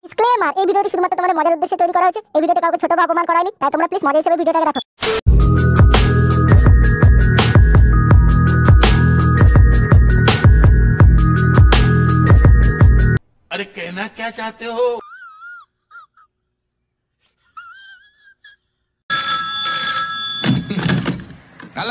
Disclaimer, এই ভিডিওটি শুধুমাত্র তোমাদের মজার উদ্দেশ্যে তৈরি করা হয়েছে। এই ভিডিওতে কাউকে ছোট বা অপমান করায়নি, তাই তোমরা প্লিজ মজা হিসেবে ভিডিওটাকে রাখো। अरे कहना क्या चाहते हो? हेलो।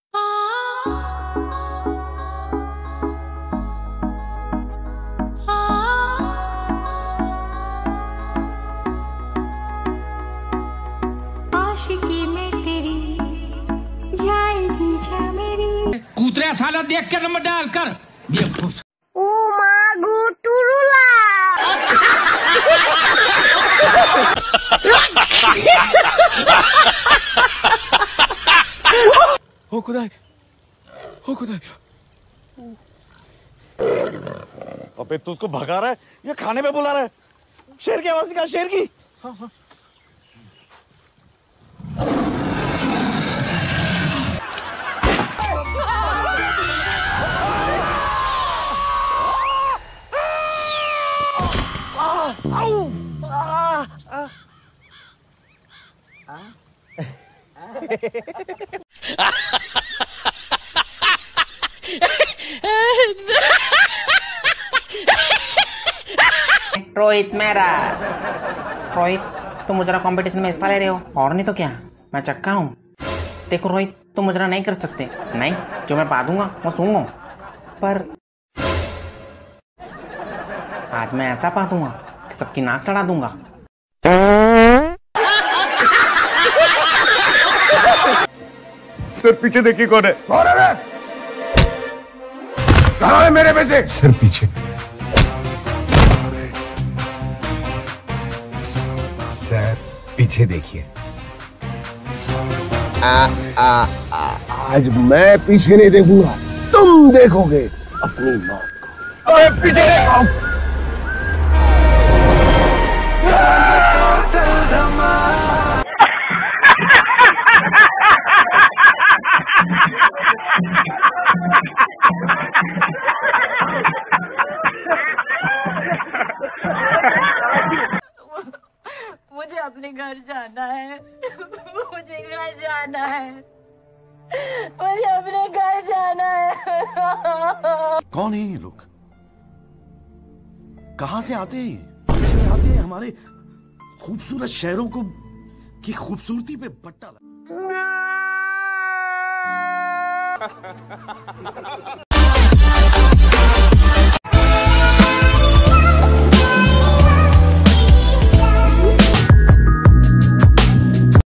आशिकी में तेरी जाएगी जा मेरी। कूतरे साला देख के नंबर डाल कर। ও মা গো টুরুলা। हो खुदाई, हो खुदाई। अबे तू उसको भगा रहा है या खाने पे बुला रहा है? शेर की आवाज निकाल, शेर की। हाँ हाँ। रोहित मेरा रोहित, तुम मुजरा कंपटीशन में हिस्सा ले रहे हो और नहीं तो क्या, मैं चक्का हूँ। देखो रोहित, तुम मुजरा नहीं कर सकते। नहीं, जो मैं पा दूंगा वो सूंघो, पर आज मैं ऐसा पा दूंगा कि सबकी नाक सड़ा दूंगा। सर पीछे देखिए कौन है? कहाँ है मेरे पैसे? सर पीछे। सर पीछे देखिए। आज मैं पीछे नहीं देखूंगा, तुम देखोगे अपनी मौत को। अरे पीछे देखो। मुझे अपने घर जाना है। मुझे घर जाना है। मुझे अपने घर जाना है। कौन है ये लोग? कहां से आते हैं? ये आते हैं हमारे खूबसूरत शहरों को की खूबसूरती पे पट्टा